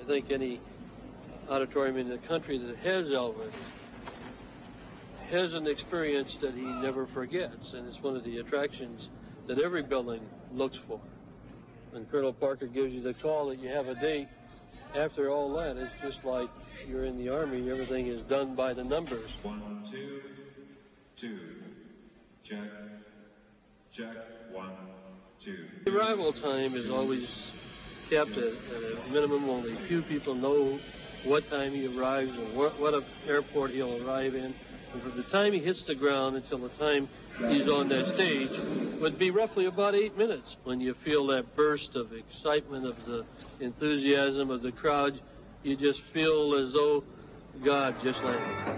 think any auditorium in the country that has Elvis has an experience that he never forgets, and it's one of the attractions that every building looks for. When Colonel Parker gives you the call that you have a date, after all that, it's just like you're in the Army. Everything is done by the numbers. 1, 2, 2, check, check, 1, 2. The arrival time is always kept at a minimum. Only a few people know what time he arrives or what airport he'll arrive in. And from the time he hits the ground until the time he's on that stage would be roughly about 8 minutes. When you feel that burst of excitement, of the enthusiasm of the crowd, you just feel as though God just landed.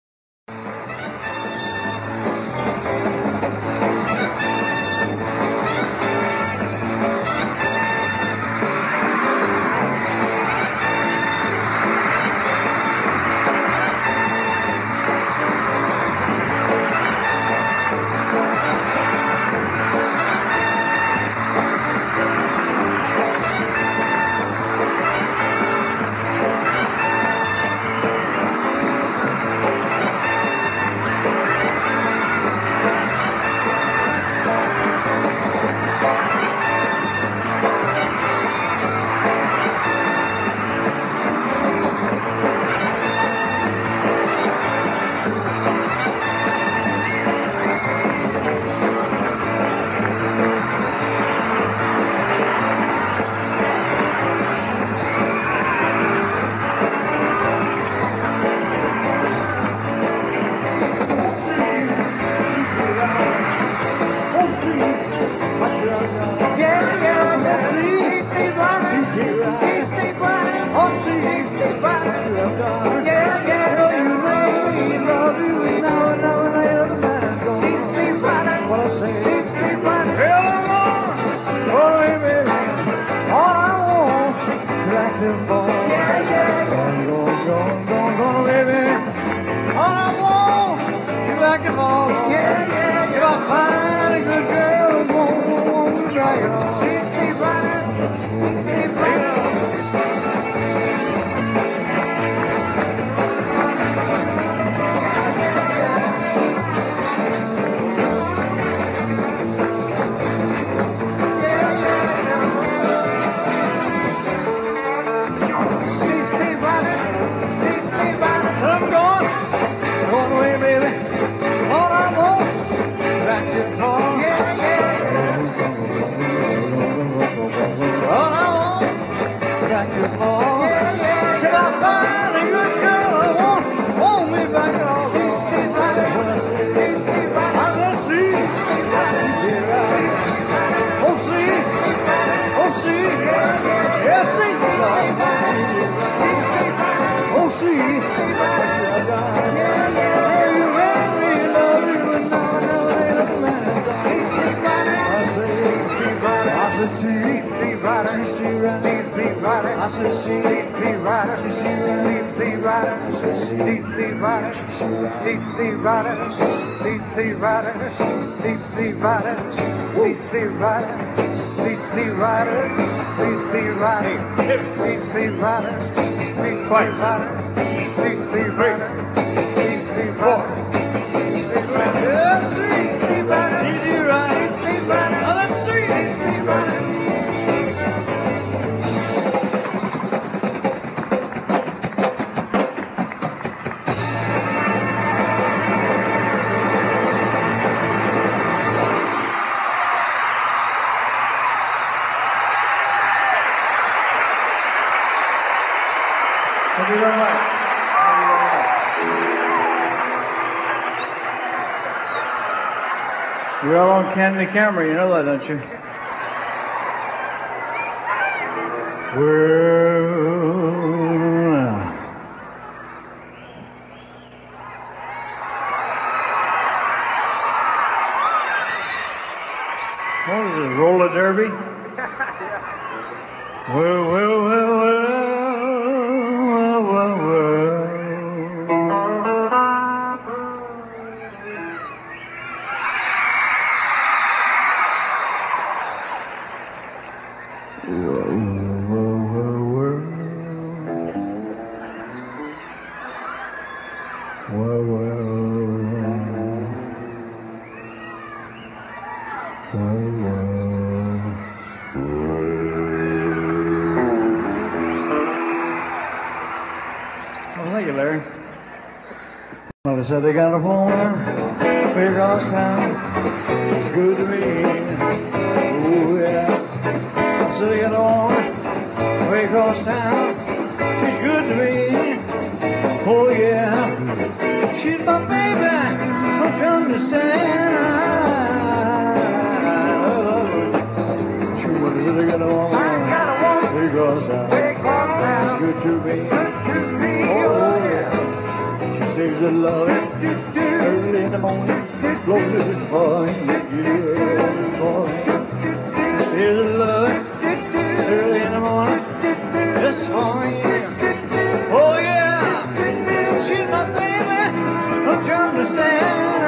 You're all on Can the Camera, you know that, don't you? What is it, roller derby? Larry. Well, they said they got a woman way across town. She's good to me. Oh, yeah. So they got a woman way across town. She's good to me. Oh, yeah. She's my baby. Don't you understand? I love her. She said they got a woman way across town. She's good to me. Oh, yeah. She says I love it early in the morning. Lord, it's fine. Yeah, fine. She says I love it early in the morning. It's fine. Oh, yeah. She's my baby. Don't you understand?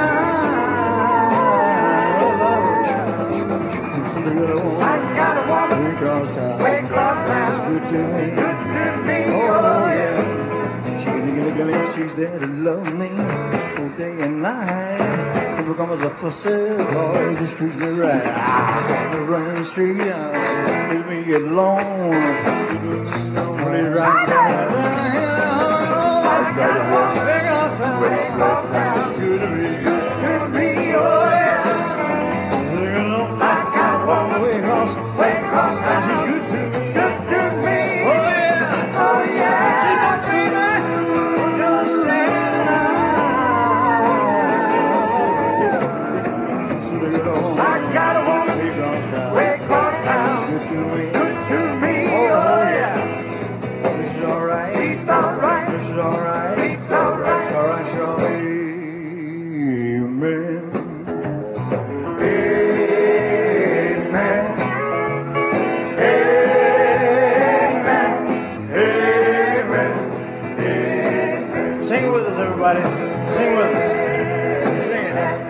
I love her. She's a good woman. I got a woman. Way across town. It's good to me. Oh, yeah. She's there to love me all day and night. Never come with a fussy, Lord, just treat me right. I run the street, let me get along. Really right down. I got a woman way across town. Good to me, oh yeah. I got a woman way across town. She's good to me. Oh yeah. She's my baby. I got a woman way across town. Good to me, oh yeah. This is alright. This is alright. This is alright. It's alright. It's alright. It's alright. Amen. Amen. Amen. Amen. Sing with us, everybody. Sing with us. Sing it.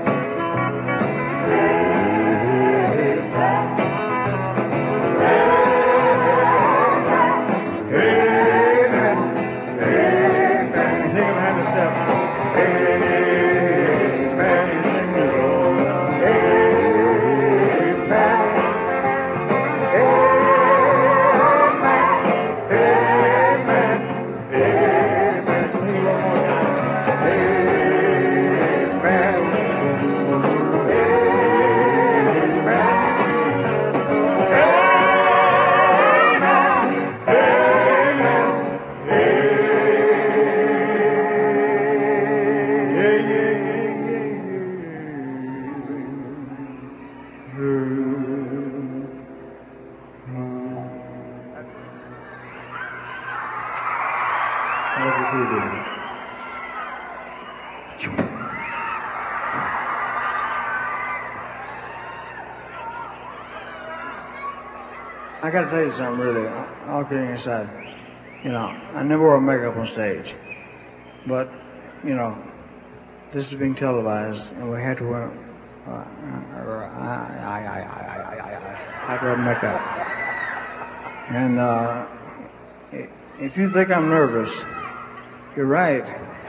I gotta tell you something, really, all kidding aside. You know, I never wore makeup on stage, but, you know, this is being televised, and we had to wear, I had to wear makeup. And if you think I'm nervous, you're right.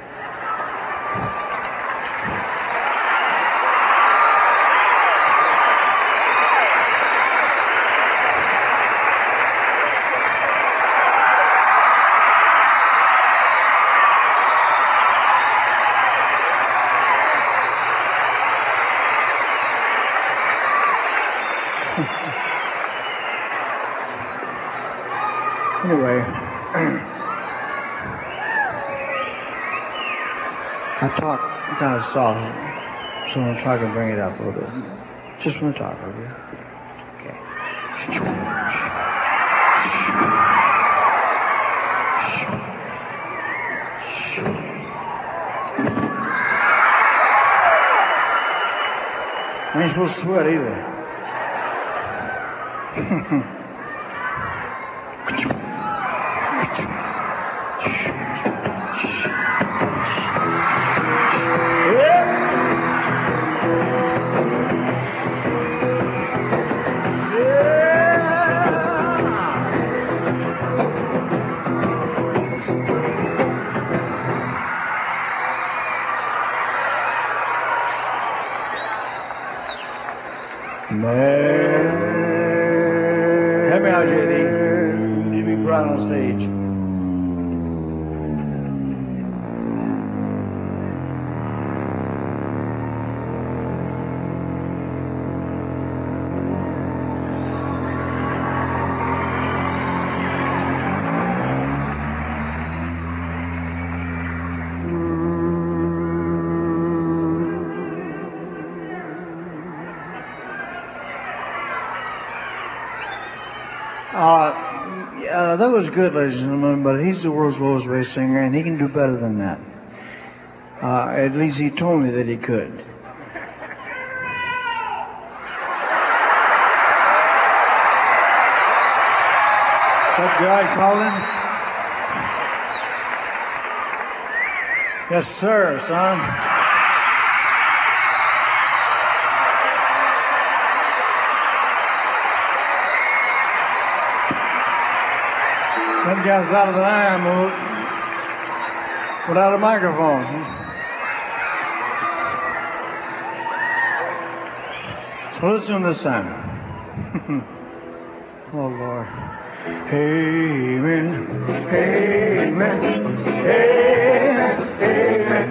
Anyway, I talk kind of soft, so I'm trying to bring it up a little bit. Just want to talk, okay? Okay. I ain't supposed to sweat either. that was good, ladies and gentlemen, but he's the world's lowest bass singer, and he can do better than that. At least he told me that he could. What's up, God, Colin? Yes, sir, son. Them guys out of the line, move. Without a microphone. So listen to this time. Oh, Lord. Amen. Amen. Amen. Amen.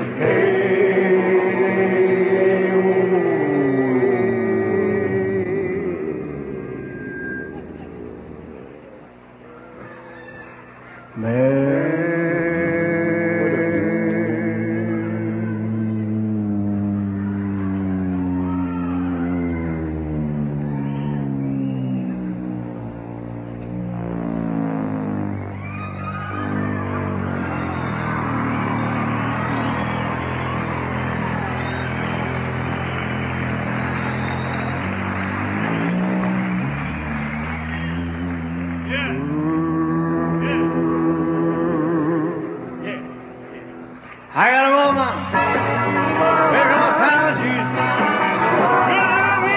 I got a woman, there goes how she's good to me.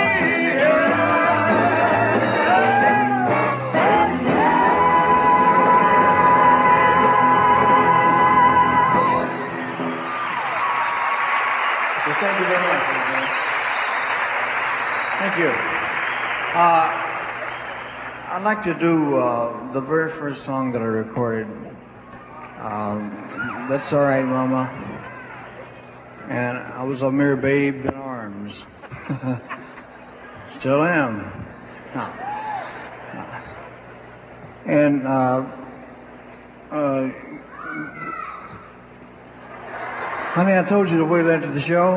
Well, thank you very much. Thank you. I'd like to do the very first song that I recorded. That's All Right, Mama. And I was a mere babe in arms. Still am. No. And honey, I told you to wait after the show.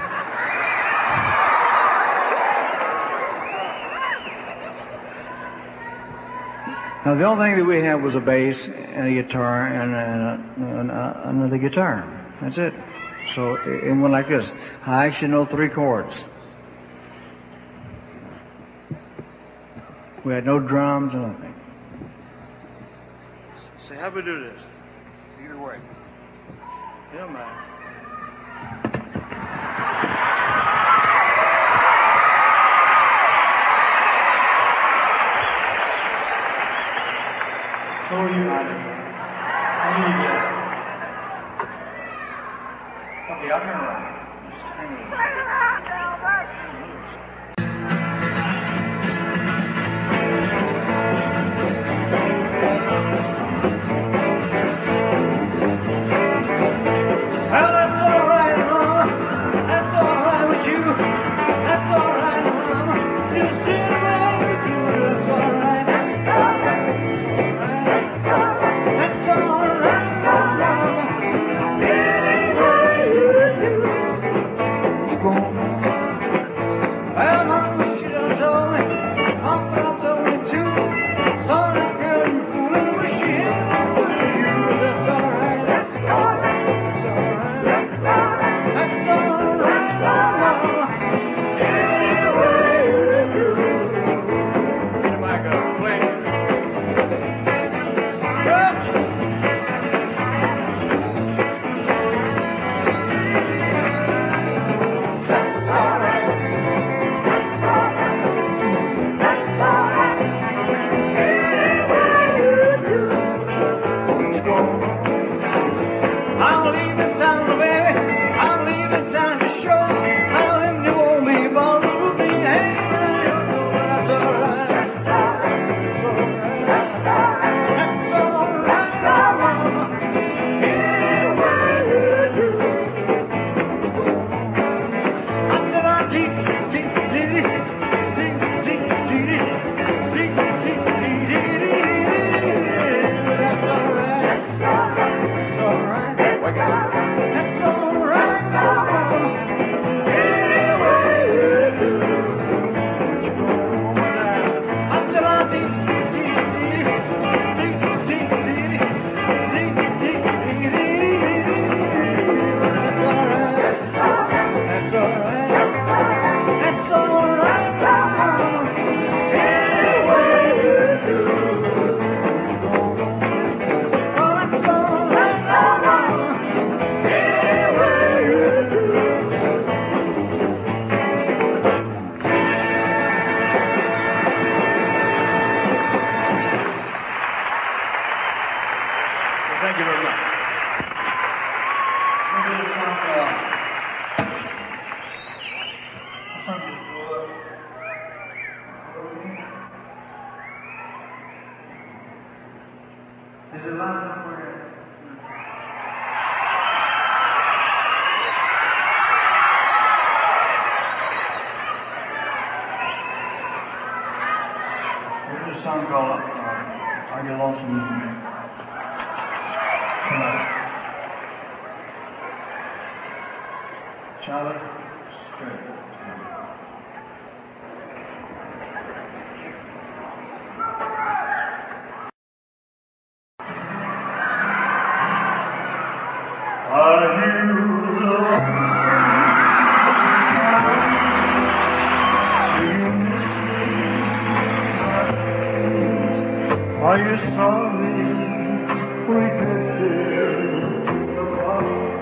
Now, the only thing that we had was a bass and a guitar and another guitar. That's it. So it went like this. I actually know 3 chords. We had no drums or nothing. So how do we do this? Either way. It don't matter. So are you, honey. Okay, I'll turn around. Just hang on. Well, that's all right, Mama. That's all right with you. That's all right, Mama. You sit around with you. That's all right. very much. We'll do a song Is it loud enough for you? We'll do a song called Are You Lonesome Tonight? Charlie, straight. Are you lonesome? Do you miss me? Are you sorry we drifted apart?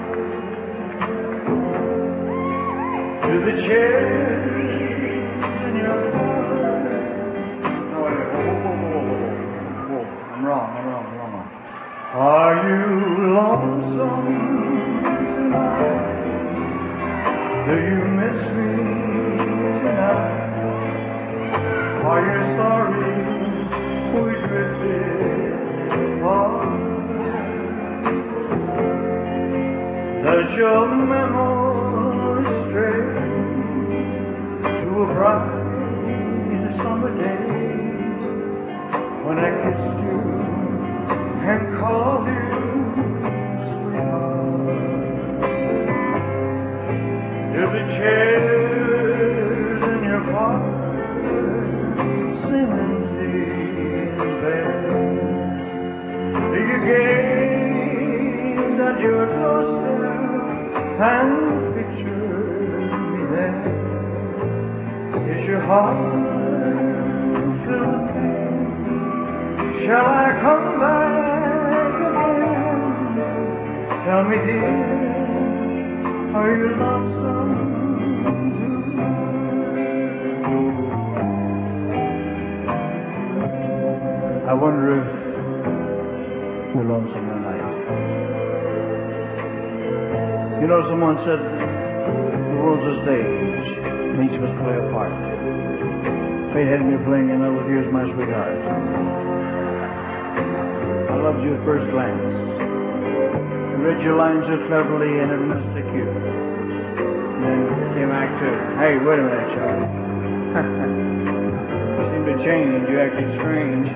To the chairs in your car. No, wait, whoa. I'm wrong. Are you lonesome tonight? Do you miss me tonight? Are you sorry we drifted apart? Does your memory stray to a bright summer day when I kissed you and called you sweetheart? Do the chairs in your park sing in vain? Do you gaze at your doorstep and picture me there? Is your heart filled with pain? Shall I come back again? Tell me, dear, are you lonesome tonight? I wonder if you're lonesome tonight. You know, someone said the world's a stage and each of us play a part. Fate had me playing in love with you as my sweetheart. I loved you at first glance. I read your lines so cleverly and it must have you. And then came Act Two. Hey, wait a minute, Charlie. You seem to change. You acted strange.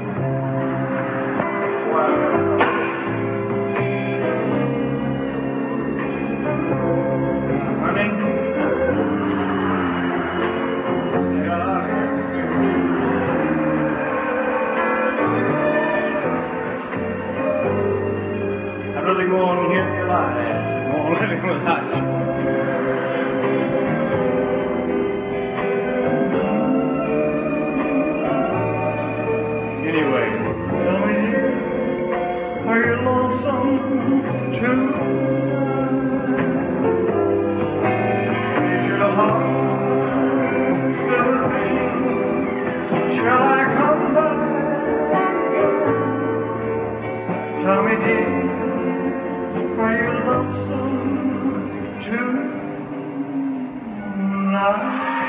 Honey? Get out of here. I'd rather go on here alive than go on living without you. Anyway, tell me, dear, are you lonesome tonight? Is your heart filled with pain? Shall I come back again? Tell me, dear, are you lonesome tonight?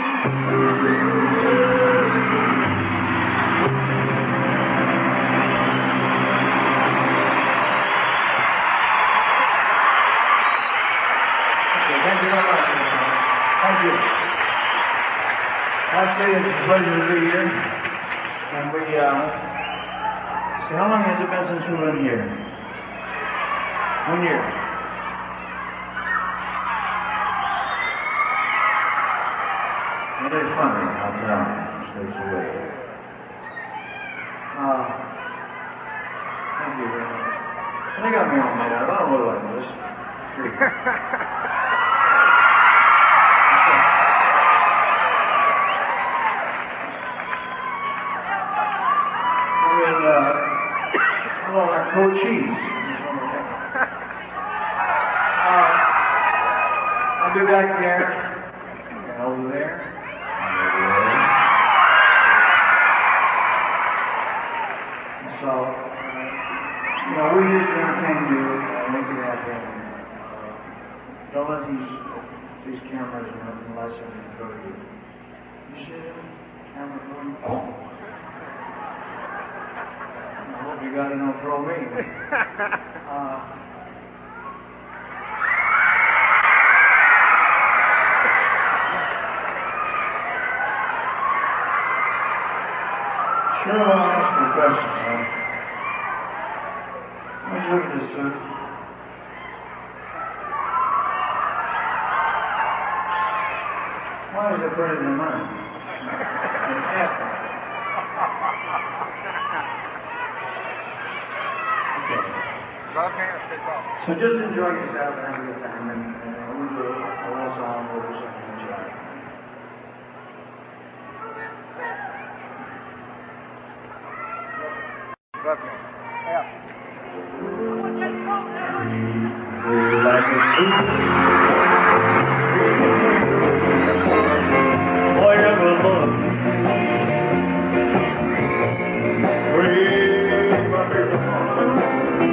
Thank you very much. Thank you. I'd say it's a pleasure to be here. And we, see, how long has it been since we've been here? 1 year. It is funny, I'll tell you. Stays away. Thank you very much. They got me all made up. I don't look like this. Hello, our coachees. I'll be back there. And over there. And so, we usually entertain you. these cameras and lights and control you. You see them? Camera going. I hope you got it on throw me. Sure, I'll ask you questions, huh? Let's look at this suit. Why is it prettier than mine? Ask me. Okay. So just enjoy yourself and have a good time, and we'll do a little song with us and enjoy. Love me. Yeah. Like a boy ever loved me. Break my heart.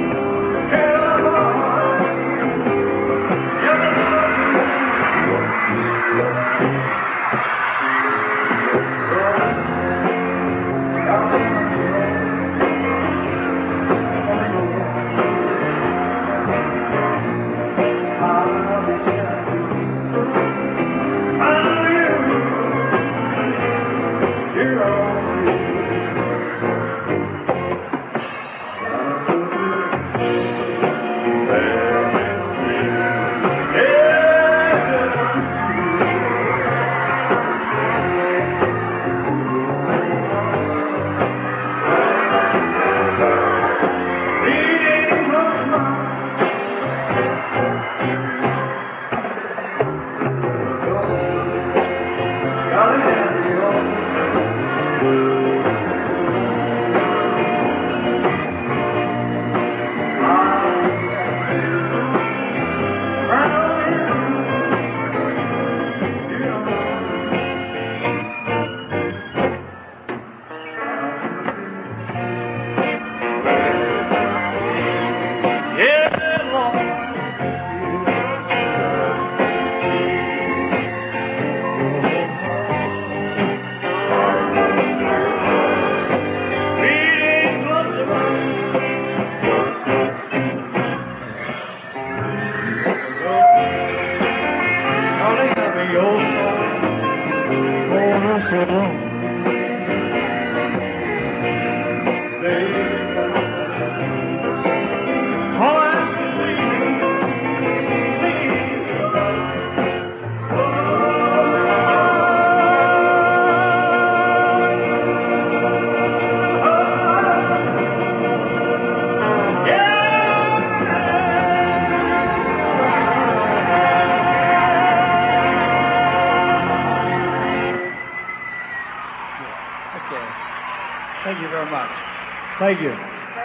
Thank you very much. Thank you.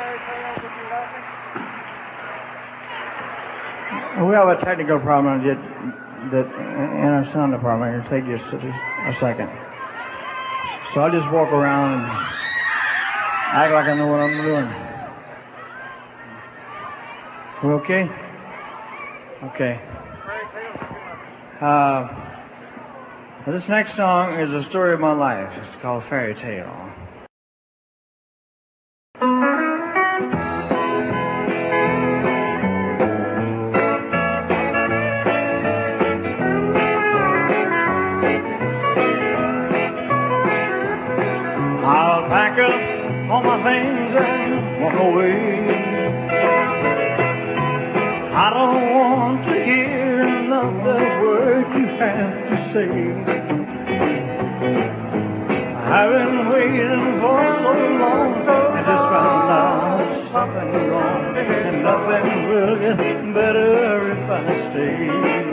We have a technical problem that in our sound department. It'll take just a second. So I'll just walk around and act like I know what I'm doing. We okay? Okay. This next song is a story of my life. It's called Fairy Tale. I'll pack up all my things and walk away. I don't want to hear another word you have to say. I've been waiting for so long, I just found out something wrong, and nothing will get better if I stay.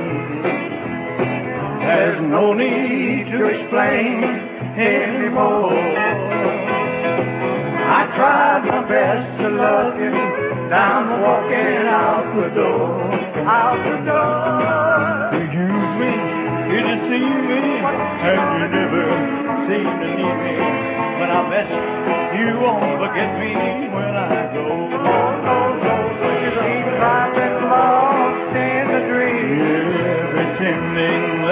There's no need to explain anymore. I tried my best to love you, now I'm walking out the door. Out the door. You use me, you deceive me, and you never seem to need me. But I bet you won't forget me when I go. Oh, no, no, you seem I've been lost in a dream. Yeah,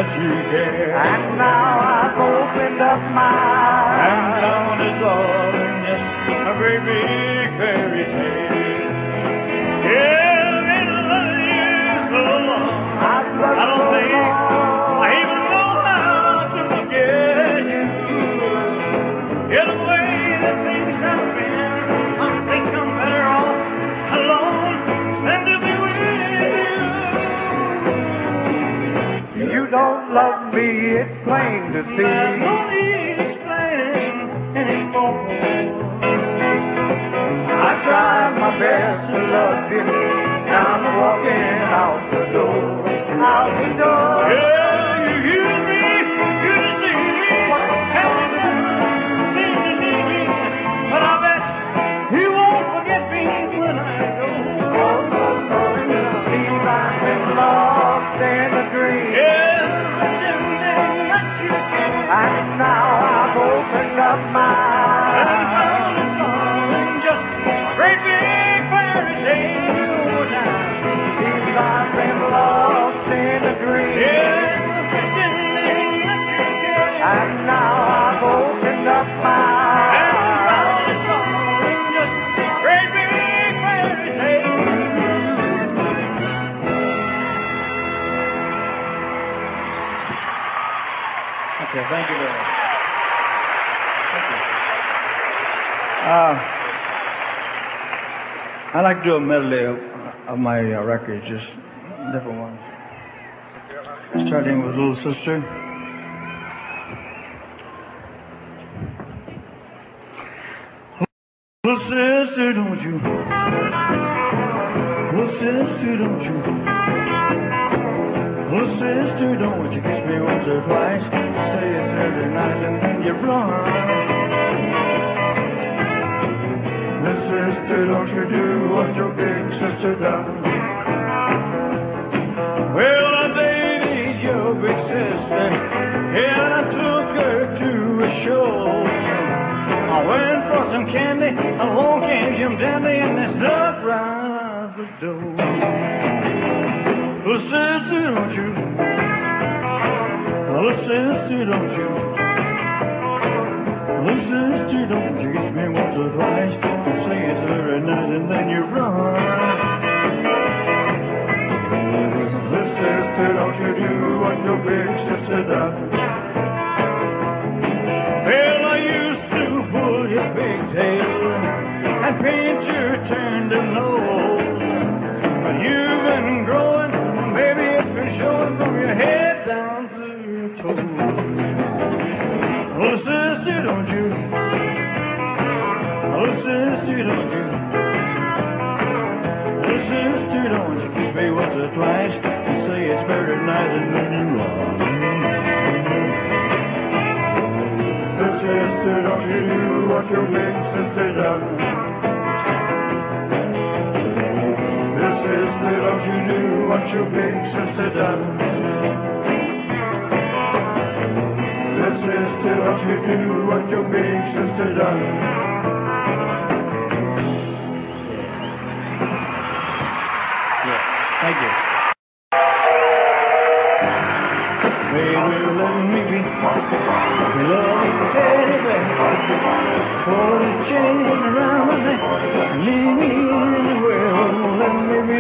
much you care. And now I've opened up my And eyes. found it's all in just a great big fairy tale. Yeah, I've been loving you so long. I've loved I don't so think long. I even know how to forget you. Yeah, the way that things have been, I think I'm better off alone than to be with you. You don't love me, it's plain to see. I don't need explaining anymore. I tried my best to love you. Now I'm walking out the door. Out the door. Yeah, you use me, you deceive me, help me to seem to need me, but I bet you won't forget me when I go. Believe I've been lost in a dream. Yeah, pretending that you care, And now I've opened up my and eyes. found it's all in just a great big fairy tale now. Believe I've been lost in a dream. Yeah, pretending that you care, And now I've opened up my and eyes. found it's all in just a great big fairy tale. Okay, thank you very much. I'd like to do a medley of my records, just different ones. Starting with Little Sister. Little sister, don't you? Little sister, don't you? Little sister, don't you kiss me once or twice? Say it's very nice and then you run. Little sister, don't you do what your big sister done? Well, I dated your big sister, and I took her to a show. I went for some candy, along came Jim Dandy, and they snuck right out the door. Little sister, don't you? Little sister, don't you? Little sister, don't you kiss me once or twice and say it's very nice and then you run. Little sister, don't you do what your big sister does? Well, I used to pull your pigtail and paint your turn to nose. But you've been growing, and baby, it's been showing from your head down to your toes. Little sister, don't you? Little sister, don't you? Little sister, don't you kiss me once or twice and say it's very nice and then you run. Little sister, don't you do what your big sister done? Little sister, don't you do what your big sister done? Little sister, don't you do what your big sister done? Thank you. Baby, let me be your loving teddy bear. Put a chain around my neck and leave me anywhere. Oh, let me be.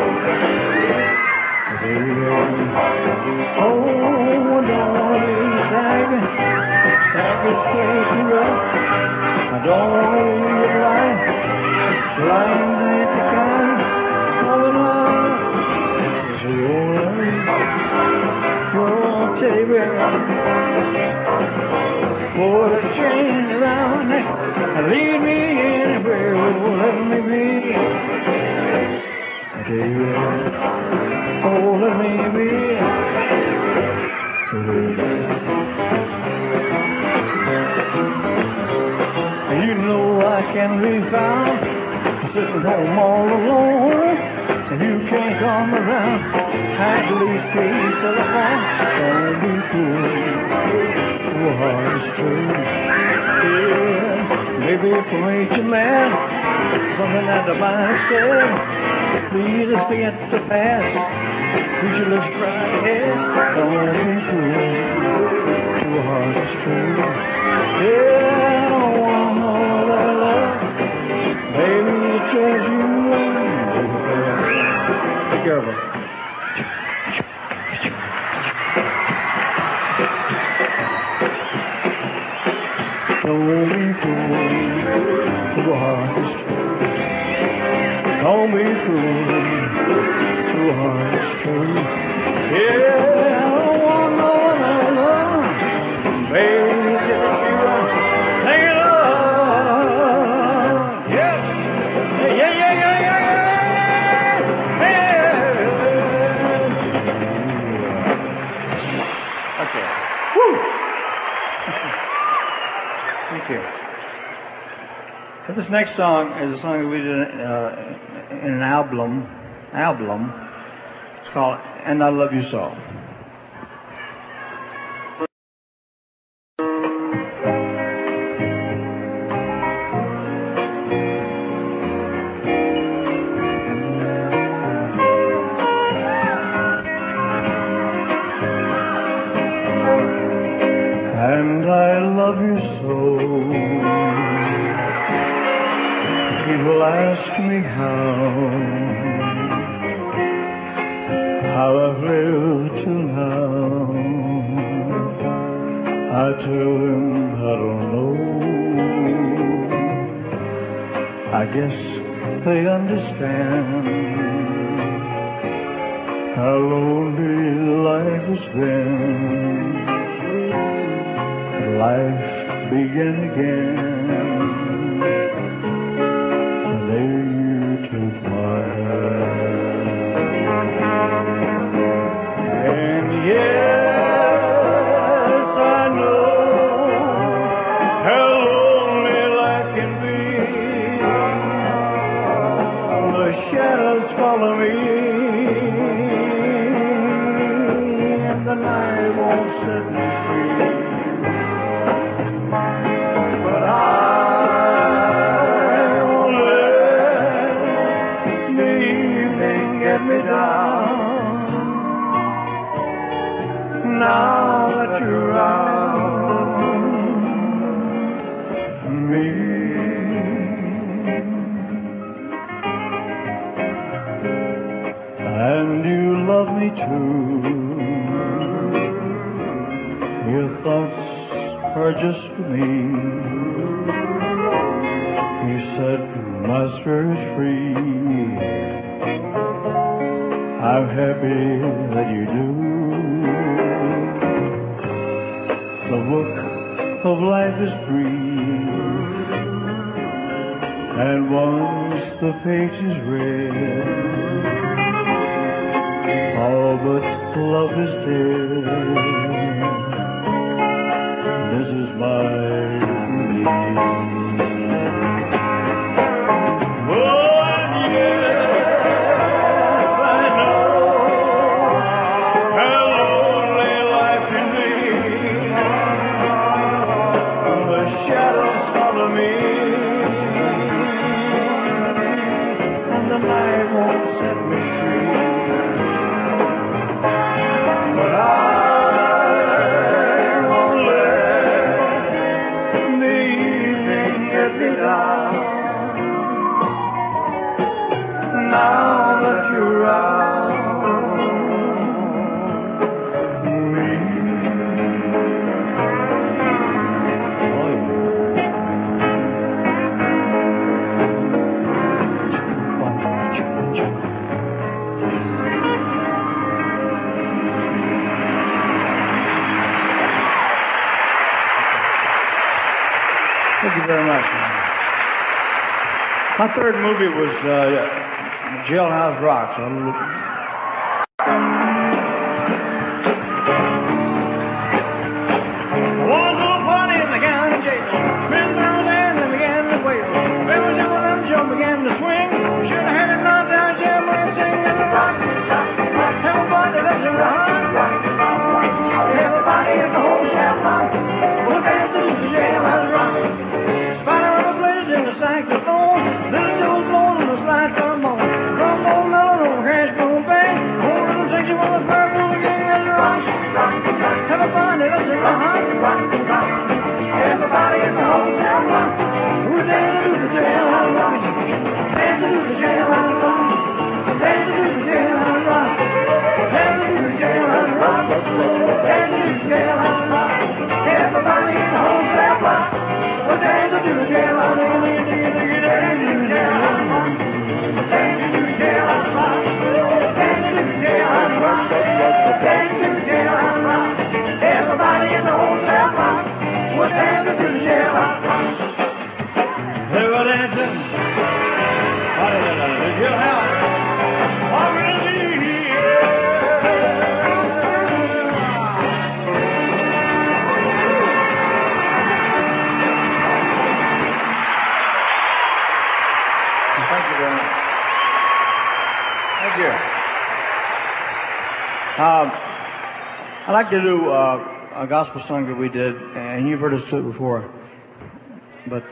Baby, oh, don't want to be tagging. Tag is straight and rough. I don't want to be a blind. Lines ain't the kind of a love. So you'll teddy bear. Put a chain around my neck and lead me anywhere. Oh, let me be. Teddy bear. Oh, let me be. You know I can't be found sitting home all alone. If you can't come around, at least please telephone. Don't be cool, your heart is true. Yeah, maybe it made you mad. Something that the Bible said. Please just forget the past. Future looks bright ahead. Don't be cruel to a heart that's true. Yeah, I don't want no other love. Baby, it's just you and me. Take care of her. Don't be cruel to a heart that's true. Don't be cruel to a heart that's true. Yeah, I don't want no other love. Baby, it's just you. Hang it up. Yeah. Yeah, yeah, yeah, yeah, yeah, yeah. Okay. Woo. Thank you. This next song is a song that we did in an album. It's called "And I Love You So." And I love you so. People ask me how I've lived till now. I tell them I don't know. I guess they understand how lonely life has been. Life began again. The day you took my hand. And yes, I know how lonely life can be. The shadows follow me, and the night won't set me free. But I won't let the evening get me down. Now that you're around me, and you love me too. Your thoughts are just for me. You set my spirit free. I'm happy that you do. The book of life is brief, and once the page is read, all but love is dead. This is my belief. Oh, and yes, I know how lonely life can be. The shadows follow me, and the night won't set me free. But I won't let the evening get me down. Now that you're around me. Oh, Thank you very much. My third movie was Jailhouse Rock. So one little party in the county jail. Men down there and they began to wail. Bells on and Joe began to swing. Should have had it knocked down, jam and sing and the rock. Everybody let's run. Everybody in the whole shall rock. We're dancing to the Jailhouse Rock. Spider of the rock, rock. Everybody in the whole town rock. We're dancing to the jailhouse rock. Dancing to the jailhouse rock. Dancing to the jailhouse rock. Dancing to the jailhouse rock. Dancing to the jailhouse rock. Everybody in the whole town rock. We're dancing to the jailhouse rock. Dancing to the jailhouse rock. Dancing to the jailhouse rock. Dancing to the jailhouse rock. Dancing to the jailhouse rock. Everybody in the whole town rock. We're dancing to the jailhouse rock. They were dancing. The jailhouse. Thank you very much. Thank you. I'd like to do a gospel song that we did, and you've heard us do it before, but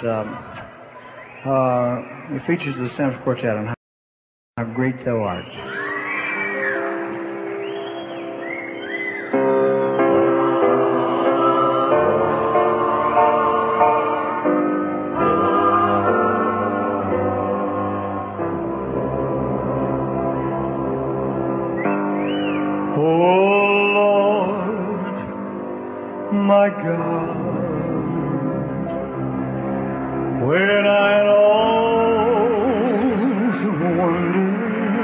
it features the Stamps Quartet and how great thou art. My God, when I also wonder,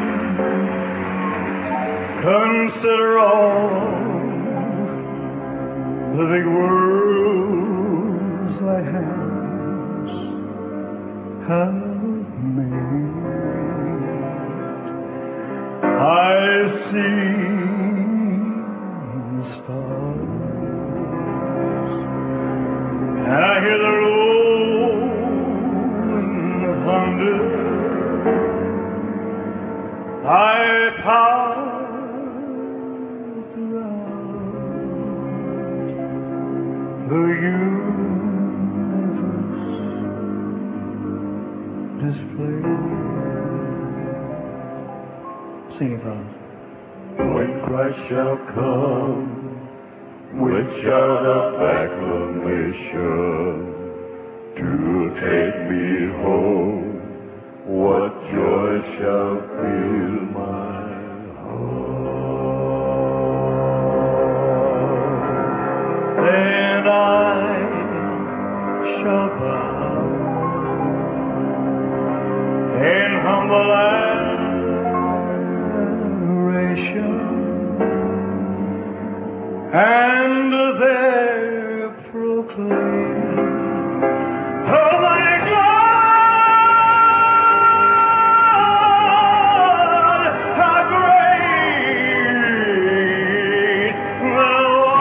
consider all the big worlds thy hands have made. I see the stars, and I hear the rolling thunder. Thy power throughout the universe displayed. Sing it from. When Christ shall come with shout of acclamation to take me home, what joy shall fill my heart? Then I shall bow in humble adoration, and there proclaim, oh my God, how great thou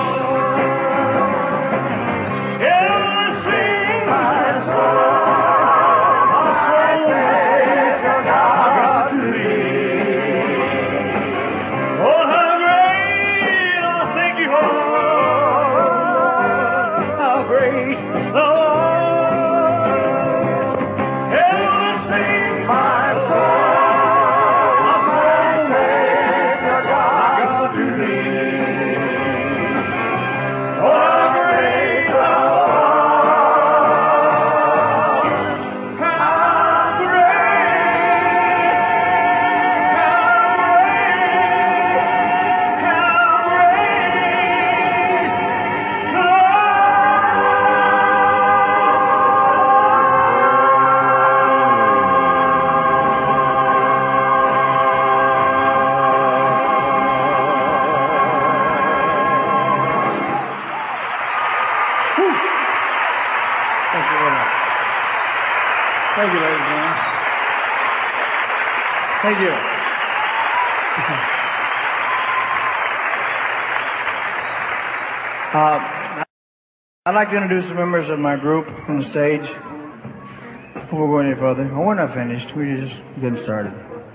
art. Ever sing my soul, my soul will sing, our God to thee. Oh, how great, I thank you are. How great thou art. Ever sing my soul, my soul will sing, our God to thee. Oh, how great thou art. How great, Thank you very much. Thank you, ladies and gentlemen. Thank you. I'd like to introduce the members of my group on the stage before we go any further. Oh, we're not finished. We're just getting started.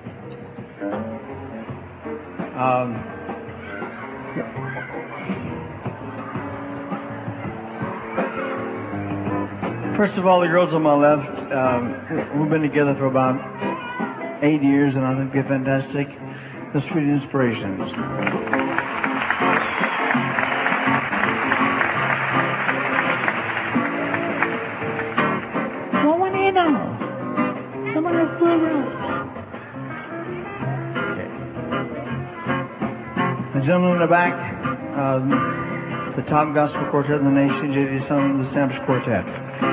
First of all, the girls on my left, we've been together for about 8 years, and I think they're fantastic. The Sweet Inspirations. The gentleman in the back, the top gospel quartet in the nation, J.D. Son of the Stamps Quartet.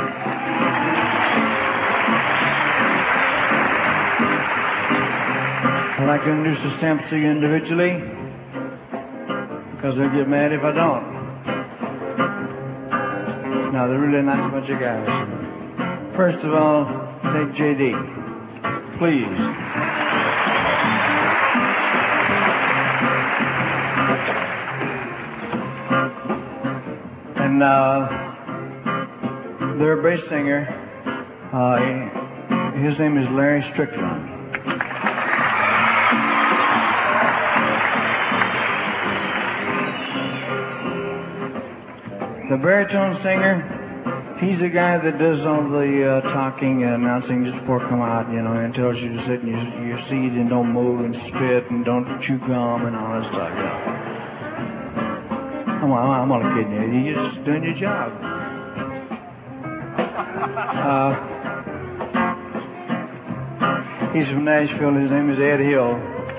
I'd like to introduce the Stamps to you individually, because they'll get mad if I don't. No, they're really a nice bunch of guys. First of all, take J.D., please. And their bass singer, his name is Larry Strickland. The baritone singer, he's the guy that does all the talking and announcing just before come out, you know, and tells you to sit in your seat and don't move and spit and don't chew gum and all that stuff, you know. I'm only kidding you. You're just doing your job. He's from Nashville. His name is Ed Hill.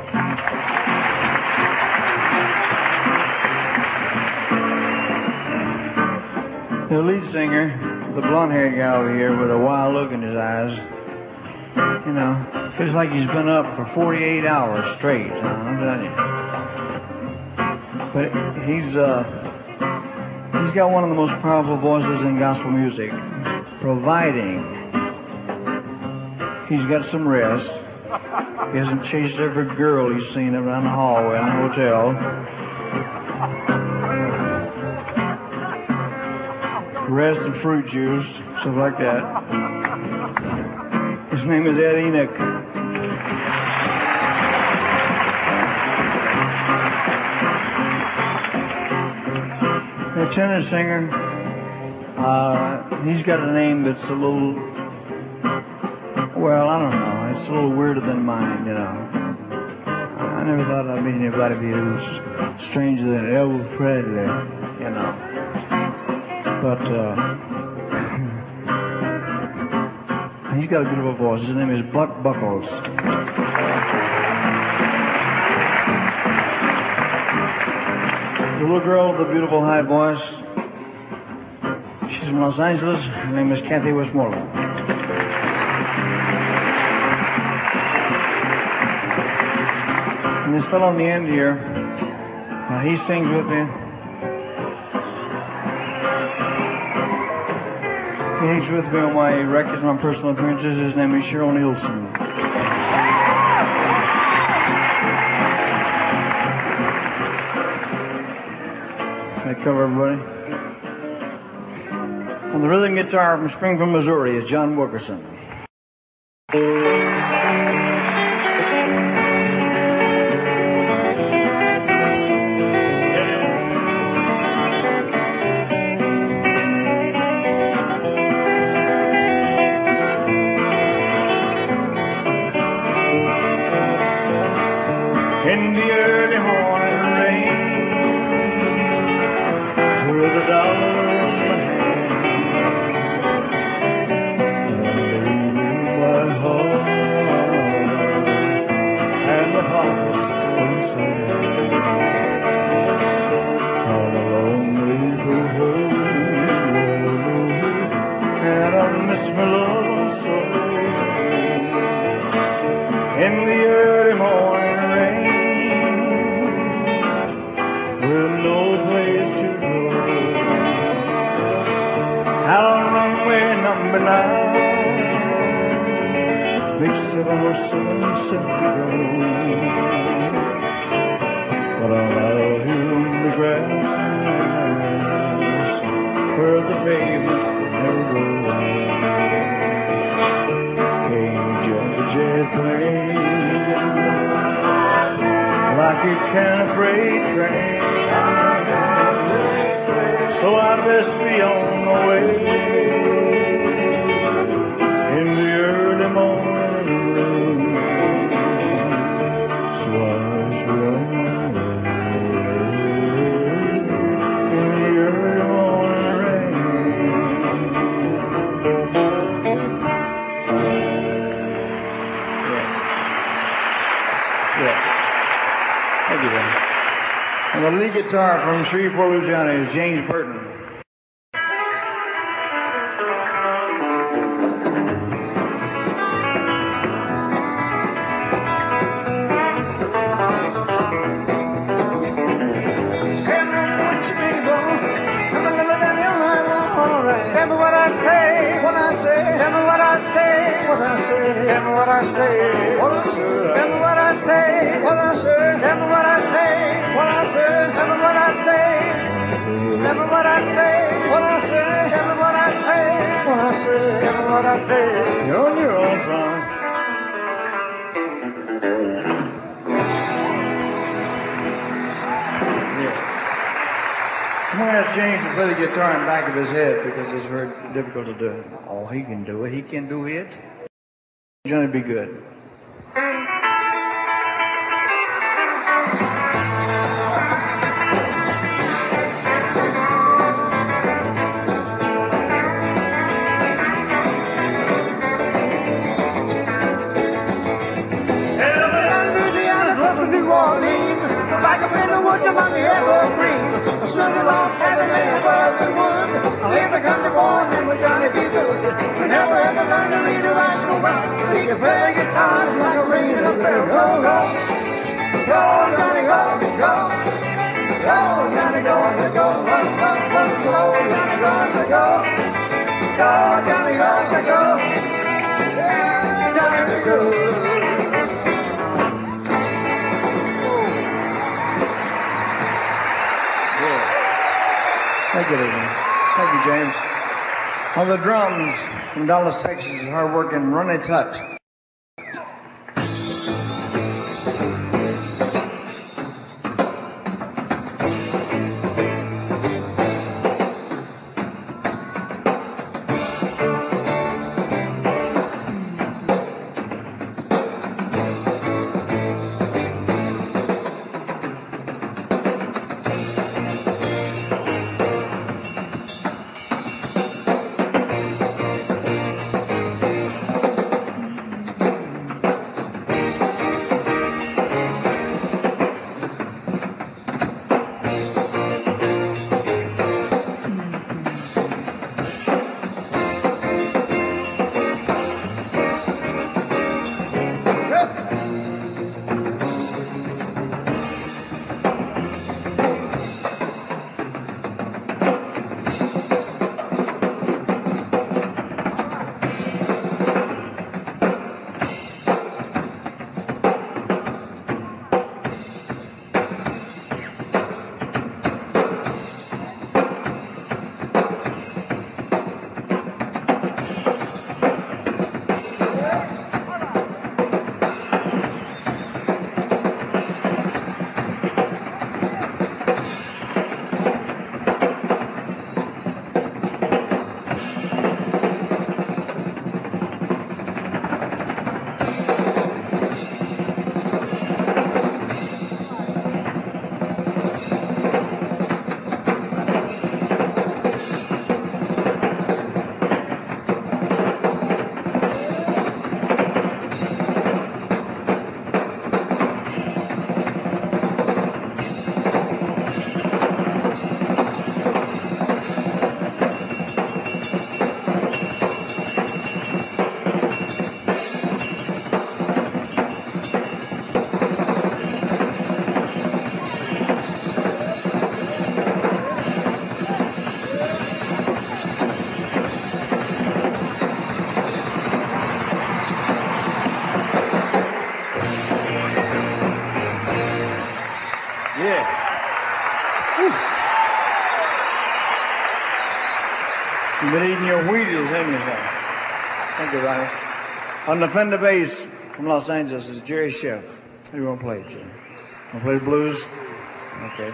The lead singer, the blonde-haired guy over here with a wild look in his eyes, you know, feels like he's been up for 48 hours straight. I'm telling you. But he's got one of the most powerful voices in gospel music, providing he's got some rest. He hasn't chased every girl he's seen around the hallway in the hotel. Rest and fruit juice, stuff like that. His name is Ed Enoch. The tenor singer, he's got a name that's a little, well, I don't know, it's a little weirder than mine, you know. I never thought I'd meet anybody who's stranger than Elvis Presley, you know. But he's got a beautiful voice. His name is Buck Buckles. The little girl with the beautiful high voice, she's from Los Angeles. Her name is Kathy Westmoreland. And this fellow on the end here, he sings with me. He hangs with me on my records, my personal appearances. His name is Cheryl Nielsen. I cover everybody. On the rhythm guitar from Springfield, Missouri is John Wilkerson. In the early morning rain, with a dollar in my hand, and my heart, and the heart's inside, on a lonely road, and I miss my love so. In the early morning rain, with no place to go, out on runway number 9, big 707 Central Road. But I'm out here on the grass, where the pavement never goes. Can't jump a jet plane like a kind of freight train, so I'd best be on my way. In the early morning rain, so I must be on my way. In the early morning rain. Yeah. Thank you, man. And the lead guitar from Shreveport, Louisiana is James Burton. Tell me what I say. What I say. Tell me what I say. What I say. Tell me what I say. What I say. Tell me what I say. What I say. Tell me what I say. What I say. Tell me what I say. Tell me what I say. What I say. Tell me what I say. What I say. Tell me what I say. You're on your own song. I'm going to have James to play the guitar in the back of his head because it's very difficult to do. Oh, he can do it. He can do it. Johnny, be good. New Orleans, like up in the woods among the evergreens. A sunny log cabin in a brother's wood. Every country boy named Johnny B. Good. We never ever learned to read or write so well. He can play the guitar like a ring in a bell. Go, go, go, Johnny, go, go, go, Johnny, go, go, go, go, go, go, Johnny, go, go, go, Johnny, go, go, yeah, Johnny, go. Thank you, Adrian. Thank you, James. On the drums from Dallas, Texas, is hard-working Ronnie Tutt. You've been eating your Wheaties, haven't you, sir? Thank you, Ronnie. On the Fender bass from Los Angeles is Jerry Sheff. How do you want to play it, Jerry? Want to play the blues? Okay.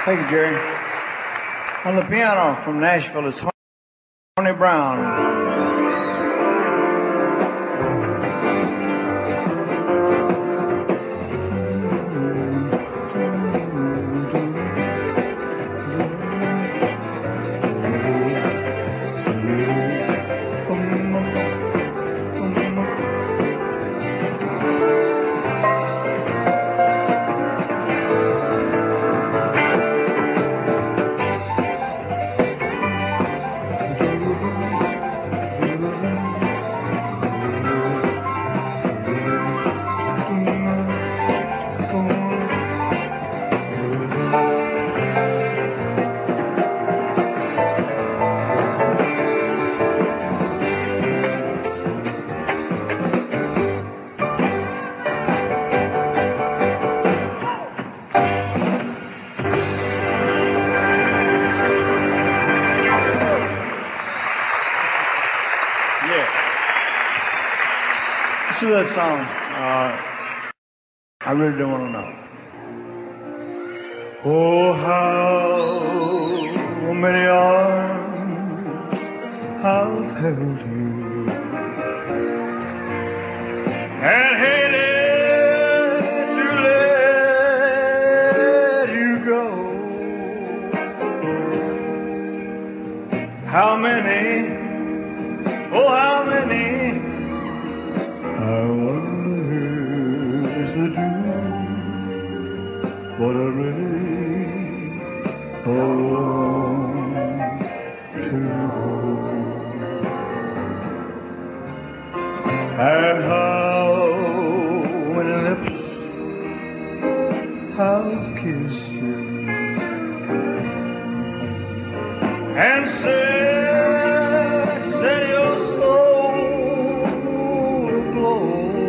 Thank you, Jerry. On the piano from Nashville is Tony Brown. Listen to that song. I really don't want to know. Oh, how many arms I've held you and hated to let you go. How many? Oh, how many? I wonder is it you? What I really want to hold. And how many lips have kissed you and set your soul aglow.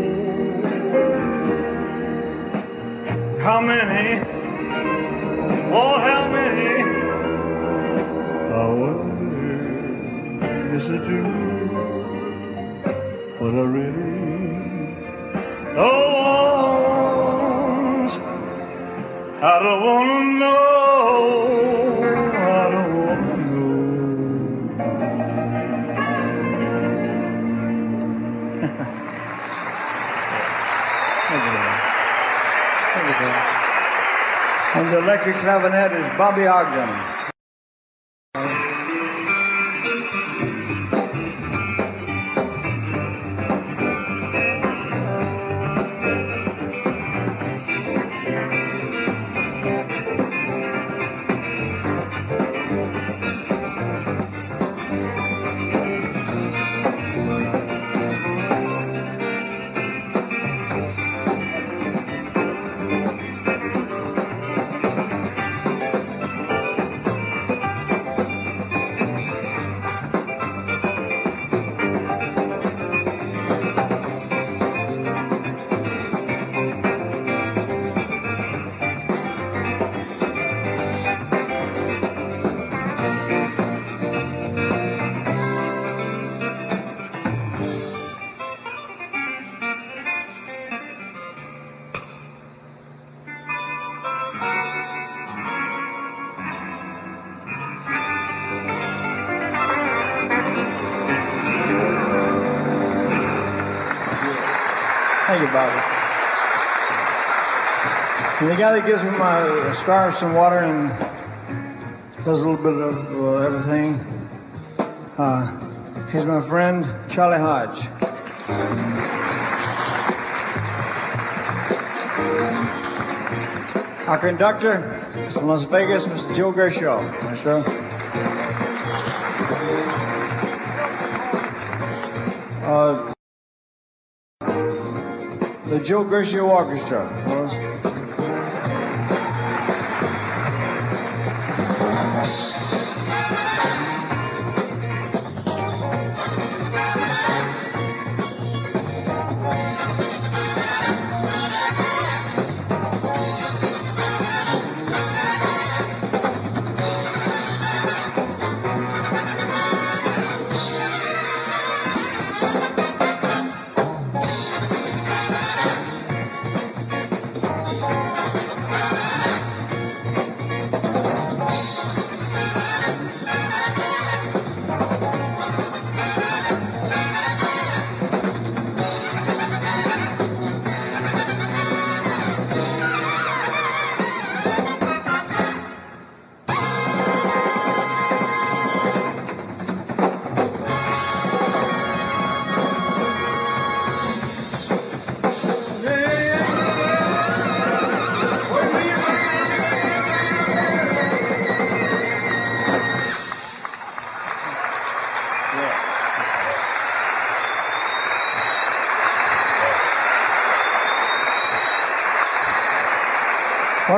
How many? Oh, how many? I wonder, is it you? What I really want. I don't want to know. I don't want to know. And the electric clavinet is Bobby Ogden. Thank you, Bobby. And the guy that gives me my scarves and water and does a little bit of everything, he's my friend, Charlie Hodge. Our conductor is from Las Vegas, Mr. Joe Gershaw. Understand? The Joe Gershaw Orchestra was.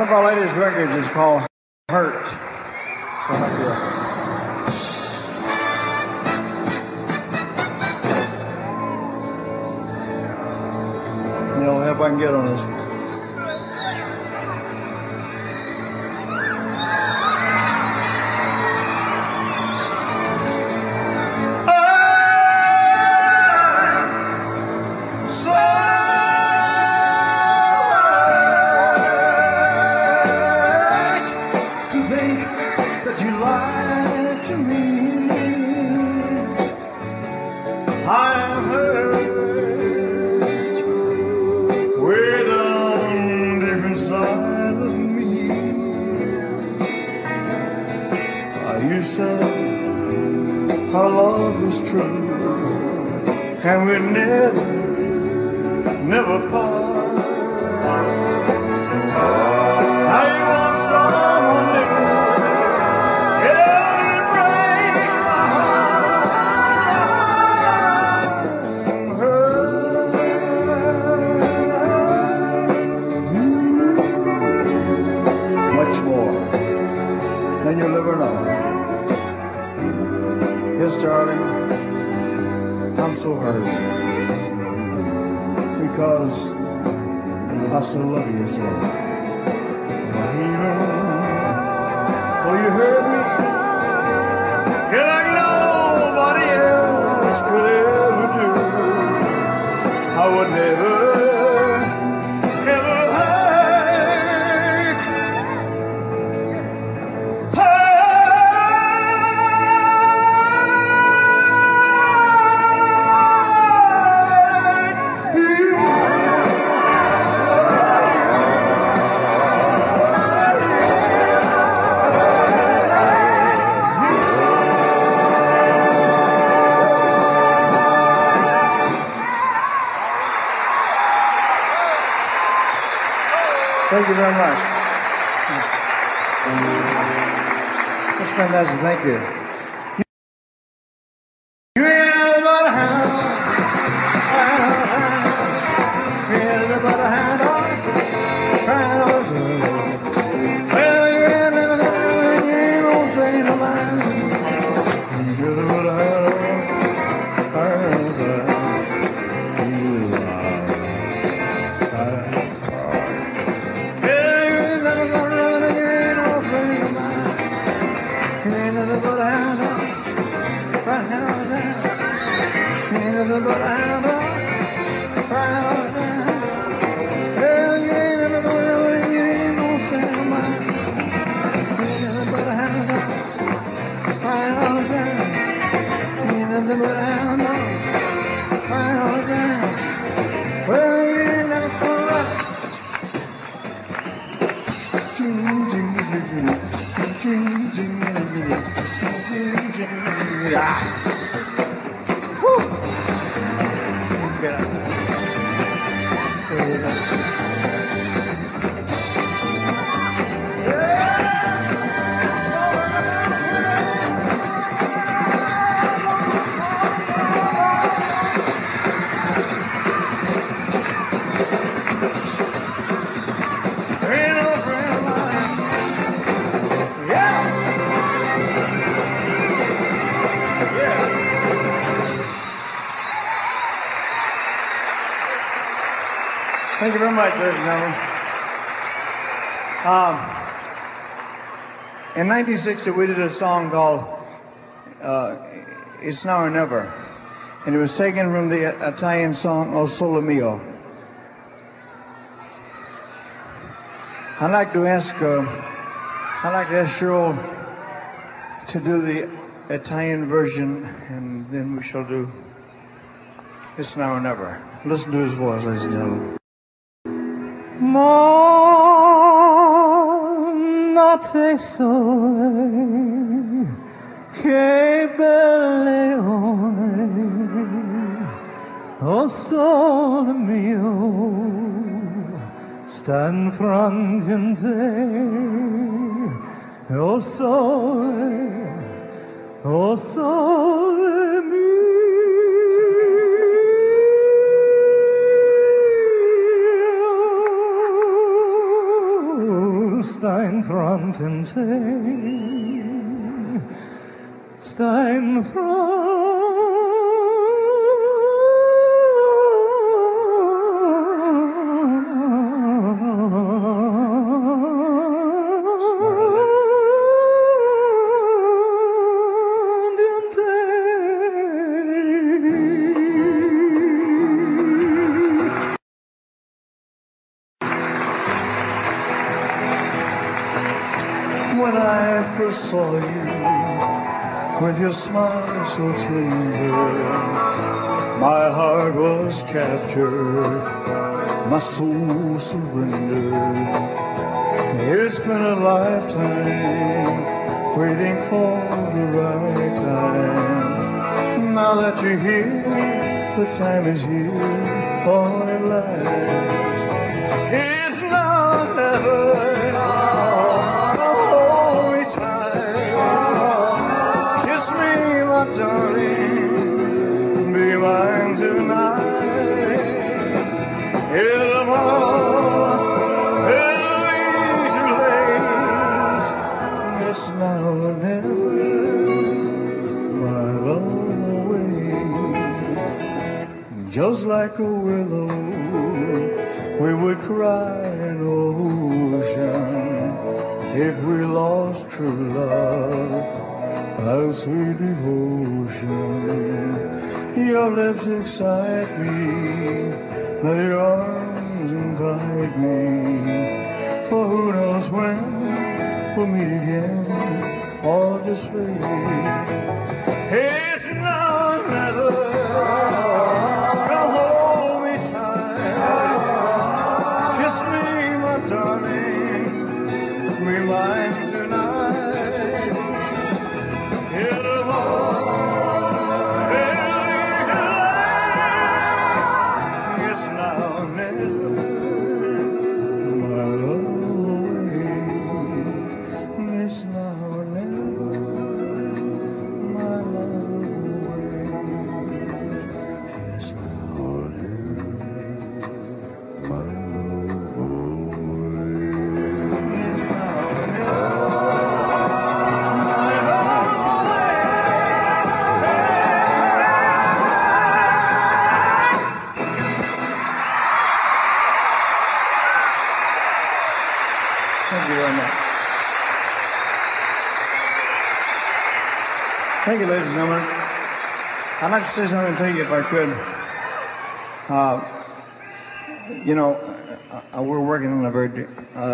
One of our latest records is called Hurt. So like You'll help I can get on this. Our love was true, and we'd never part. Now you want someone new, yeah, it breaks my heart. Much more than you'll ever know. Yes, darling, I'm so hurt because I still love you so. Oh, you heard me? Yeah, like nobody else could ever do. I would never, ever hurt. Thank you very much. That's fantastic. Thank you. You ain't but a hound. You ain't but a hound dog. Well, you ain't no friend of mine. You ain't but a hound dog. Thank you very much, ladies and gentlemen. In 1960, we did a song called It's Now or Never, and it was taken from the Italian song O Sole Mio. I'd like to ask Cheryl to do the Italian version, and then we shall do It's Now or Never. Listen to his voice, ladies and gentlemen. Notte sole, che belle ore, o sole mio, stan frangente, o sole mio. Steinfronten Steinfronten When I first saw you with your smile so tender, my heart was captured, my soul surrendered. It's been a lifetime waiting for the right time. Now that you're here, the time is here, all it lasts. It's now or never. Darling, be mine tonight. It'll be too late. It's now or never, my love away. Just like a willow, we would cry an ocean if we lost true love. How sweet devotion, your lips excite me, let your arms invite me, for who knows when we'll meet again, or just fade. It's now or never, come hold me tight, kiss me, my darling, be mine tonight. Thank you very much. Thank you, ladies and gentlemen. I'd like to say something to you if I could. We're working in a very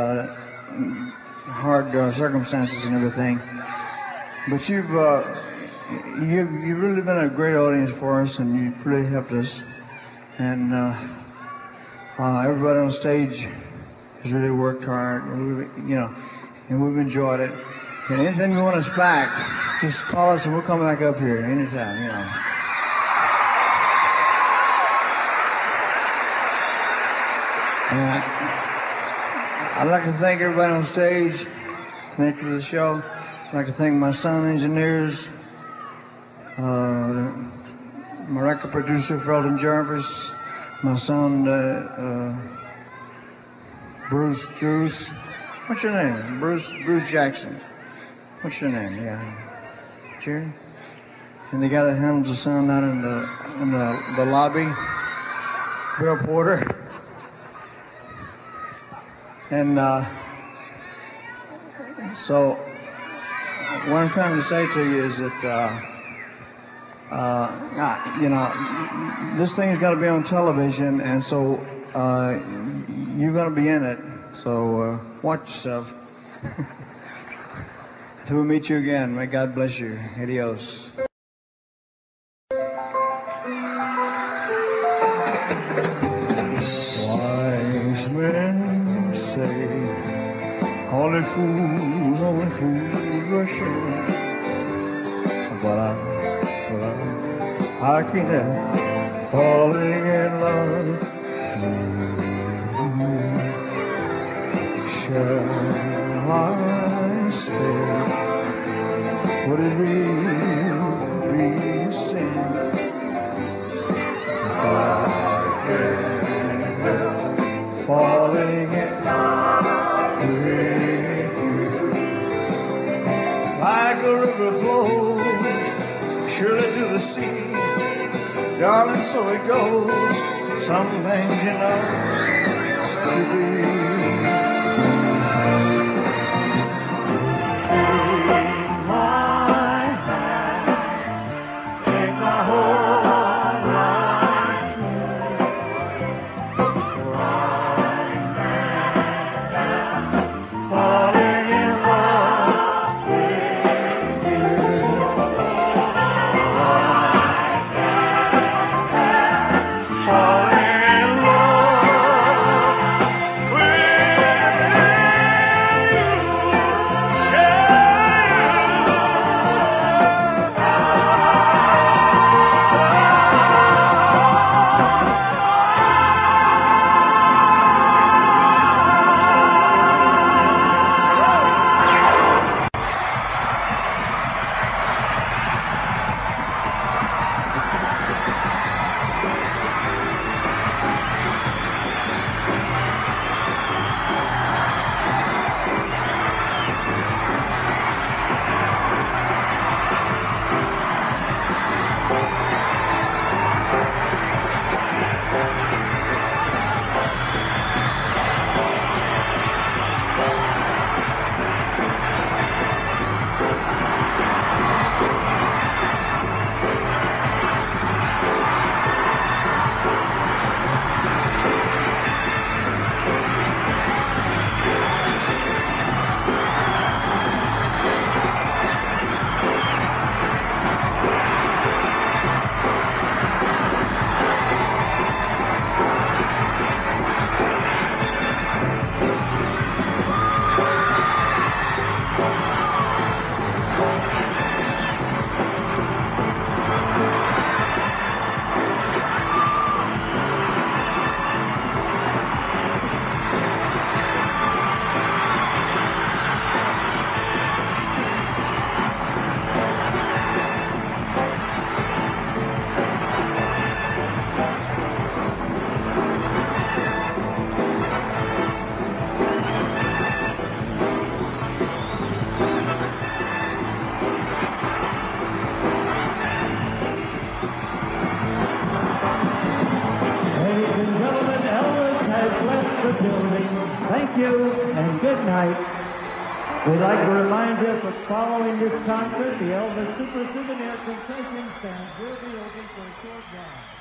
hard circumstances and everything, but you've really been a great audience for us, and you've really helped us. And everybody on stage has really worked hard, and we've enjoyed it. And anytime you want us back, just call us and we'll come back up here anytime, And I'd like to thank everybody on stage. Thank you for the show. I'd like to thank my sound engineers, my record producer, Felton Jarvis, my sound, Bruce Goose. What's your name? Bruce Jackson. What's your name? Yeah. Jerry? And the guy that handles the sound out in the lobby, Bill Porter. And so what I'm trying to say to you is that this thing's got to be on television, and so you're going to be in it. So watch yourself. Till we meet you again, may God bless you. Adios. Wise men say only fools rush in, but I can't help falling in love. Shall I stay? Would it really be sin if I can't help falling in love with surely to the sea. Darling, so it goes. Some things you know are meant to be. Thank you and good night. We'd like to remind you for following this concert, the Elvis Super Souvenir concession stands will be open for a short while.